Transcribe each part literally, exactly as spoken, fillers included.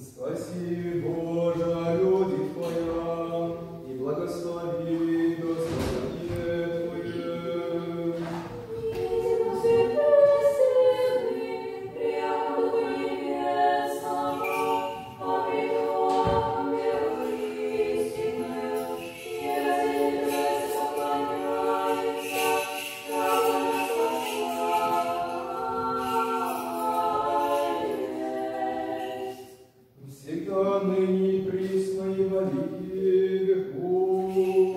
Спаси, Боже, люди Твоя, и благослови достояние Твое. Всегда ныне и присно и во веки веков.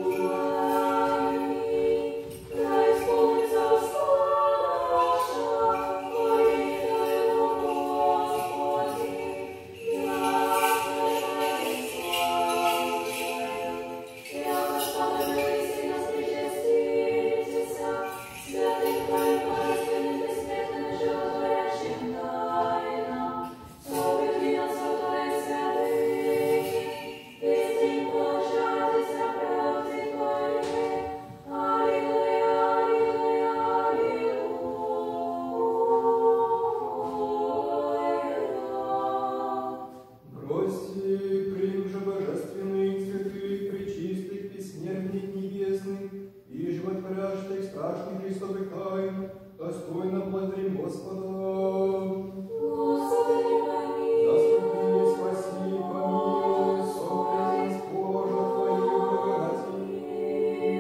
Страшный Христовый тайн, достойно благодарим Господа. Господи, помилуй. Заступи, спаси, помилуй, сопрезность Божия Твоей благодати.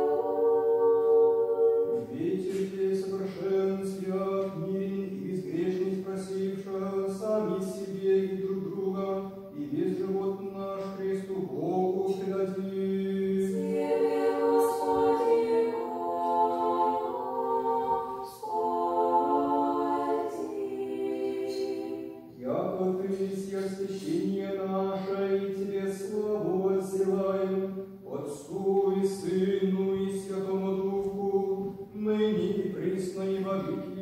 Ветер совершенствия в мире и безгрешность просившего сами себе и друг друга, и весь живот наш Христу Богу предадим. Освящение наше, и Тебе славу воссылаем, Отцу и Сыну и Святому Духу, ныне и присно и во веки